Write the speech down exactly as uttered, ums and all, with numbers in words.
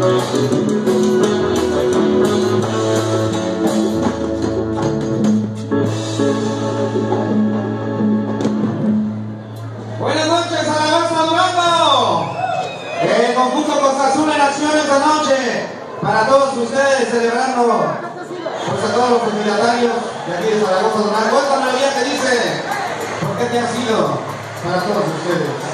Buenas noches, Zaragoza, Durango. El conjunto Costa Azul en acción esta noche. Para todos ustedes, celebrando pues, a todos los ejidatarios de aquí de Zaragoza, Durango. Esta melodía que dice, ¿por qué te has ido? Para todos ustedes.